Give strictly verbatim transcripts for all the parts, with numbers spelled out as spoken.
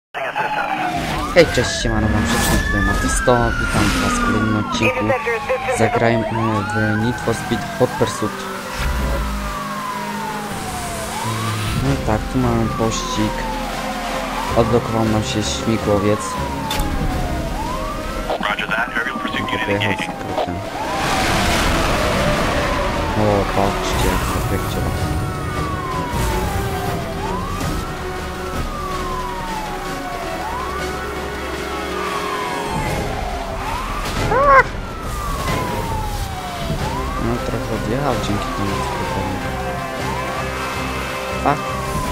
Hej, cześć, siemano, mam wszystkich, tutaj Matisto, witam was w kolejnym odcinku. Zagrajmy w Need for Speed Hot Pursuit. No i tak, tu mamy pościg. Odblokował nam się śmigłowiec. Pojechał z skrótem. O, patrzcie, jak to działa. No trochę odjechał dzięki temu skrótowi. Fuck.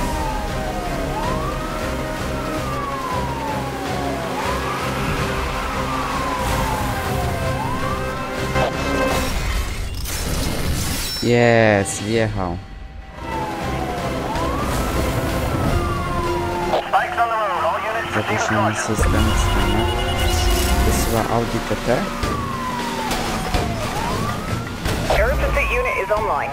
Jest, wjechał. Zaproszony system stanie. Wysyła Audi T T. Unit is online.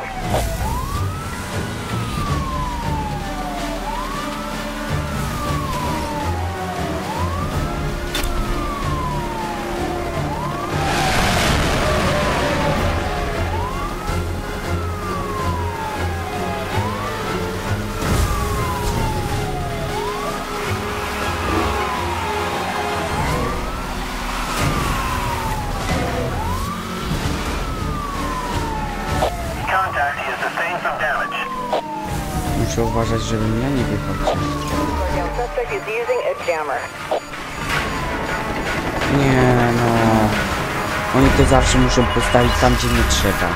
Muszę uważać, żebym ja nie wjechał. Nie no. Oni to zawsze muszą postawić tam, gdzie nie trzeba.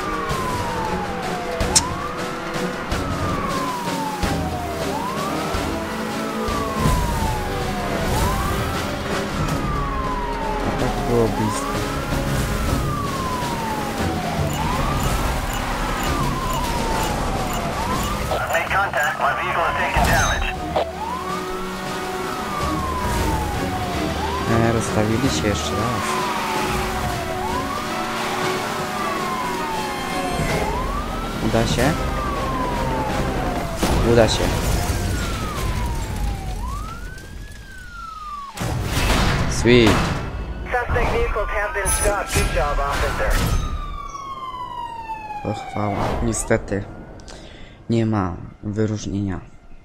A tak było blisko. E, rozstawili się jeszcze raz. Uda się? Uda się. Sweet. Pochwała. Niestety nie ma wyróżnienia.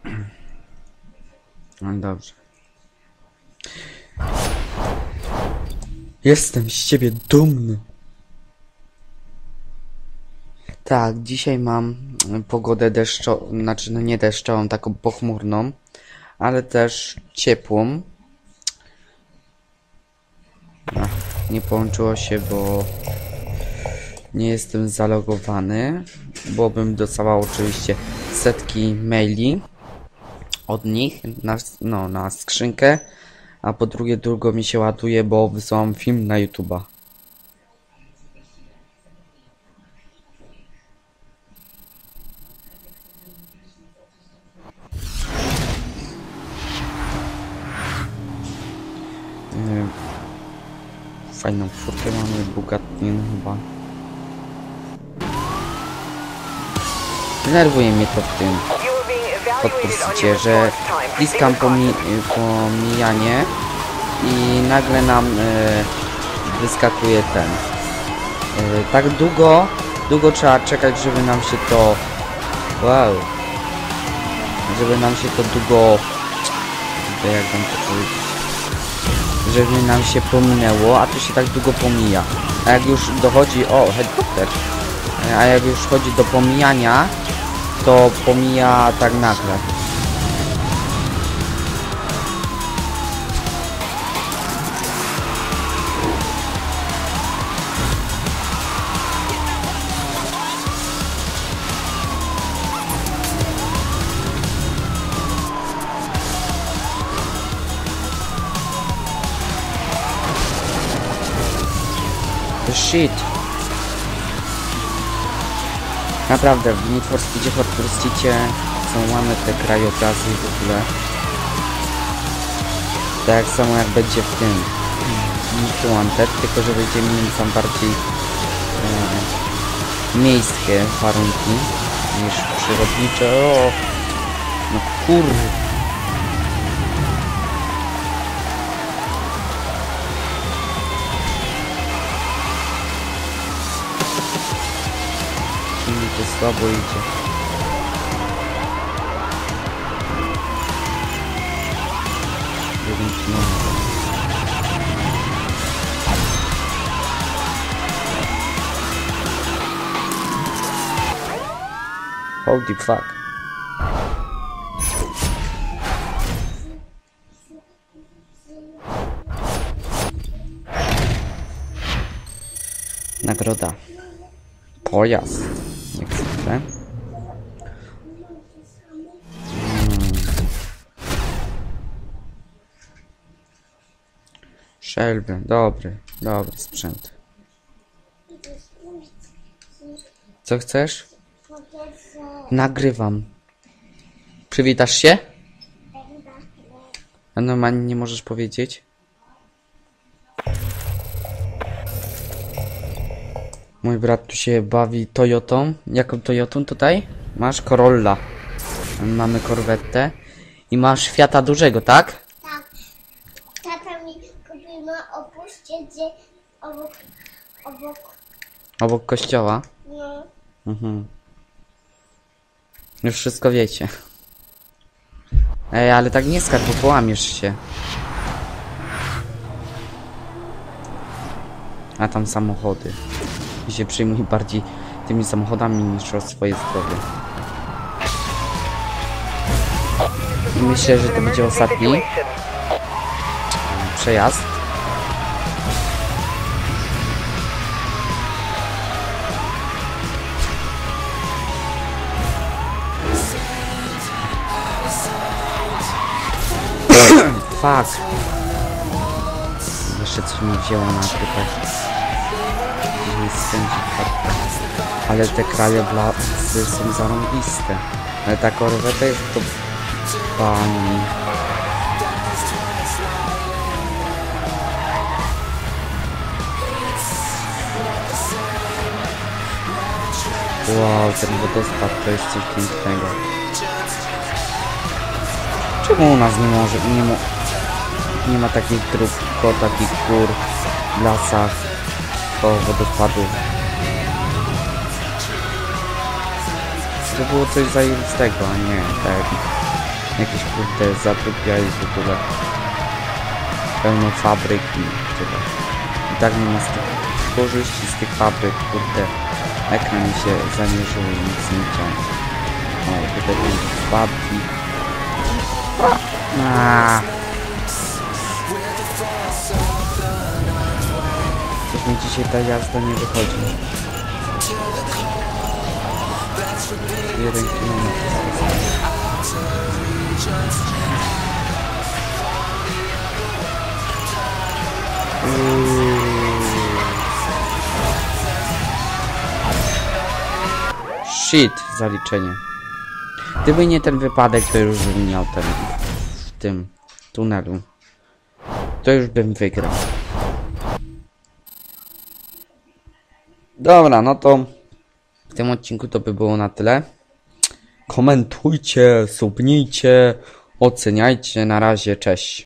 No dobrze. Jestem z ciebie dumny. Tak, dzisiaj mam pogodę deszczową, znaczy no nie deszczową, taką pochmurną, ale też ciepłą. Ach, nie połączyło się, bo nie jestem zalogowany, bo bym dostawał oczywiście setki maili od nich na, no, na skrzynkę. A po drugie, długo mi się ładuje, bo wysyłam film na YouTube'a. Yy, fajną furkę mamy, Bugattin chyba. Denerwuje mnie to w tym podpuścicie, że wciskam pomi pomijanie i nagle nam e, wyskakuje ten. E, tak długo, długo trzeba czekać, żeby nam się to... Wow. Żeby nam się to długo... Jak wam to powiedzieć? Żeby nam się pominęło, a to się tak długo pomija. A jak już dochodzi... O, helikopter. E, a jak już chodzi do pomijania, to pomija tak nagle. Shit. Naprawdę, w Need for Speedzie Hot Pursuitie są ładne te krajobrazy w ogóle. Tak samo jak będzie w tym Need Wanted, tylko że będziemy mieli tam bardziej e, miejskie warunki niż przyrodnicze. O, no kur... słabo idzie. Jeden kilometr. Holy fuck. Nagroda. Pojazd. Jak zwykle. Hmm. Shelby. Dobry. Dobry sprzęt. Co chcesz? Nagrywam. Przywitasz się? A normalnie nie możesz powiedzieć? Mój brat tu się bawi Toyotą. Jaką Toyotą tutaj? Masz Corolla. Mamy Corvettę. I masz Fiata dużego, tak? Tak. Tata mi kupił na opuście, gdzie obok, obok, Obok kościoła. no, Mhm. Już wszystko wiecie. Ej, ale tak nie skacz, bo połamiesz się. A tam samochody. I się przyjmuj bardziej tymi samochodami niż o swoje zdrowie. I myślę, że to będzie ostatni przejazd. Fuck. Jeszcze coś mi wzięło na tutaj. Nie skręci kartę. Ale te kraje blasy są zarąbiste. Ale ta korweta jest to pani. Wow, ten wodospad to jest coś pięknego. Czemu u nas nie może, nie, mo, nie ma takich dróg, tylko takich gór w lasach koło wodospadu? To było coś zajebistego, a nie tak jakieś kurde zatrupia i w ogóle pełno fabryk i tyle. I tak nie ma z tych korzyści z tych fabryk, kurde. Ekran mi się zamierzył i nic nie chciałem. O, tutaj były spadki. Aaaa. Coś mi dzisiaj ta jazda nie wychodzi. Jeden kilometr. Shit, zaliczenie. Gdyby nie ten wypadek, to już bym miał ten w tym tunelu. To już bym wygrał. Dobra, no to w tym odcinku to by było na tyle. Komentujcie, subnijcie, oceniajcie. Na razie, cześć.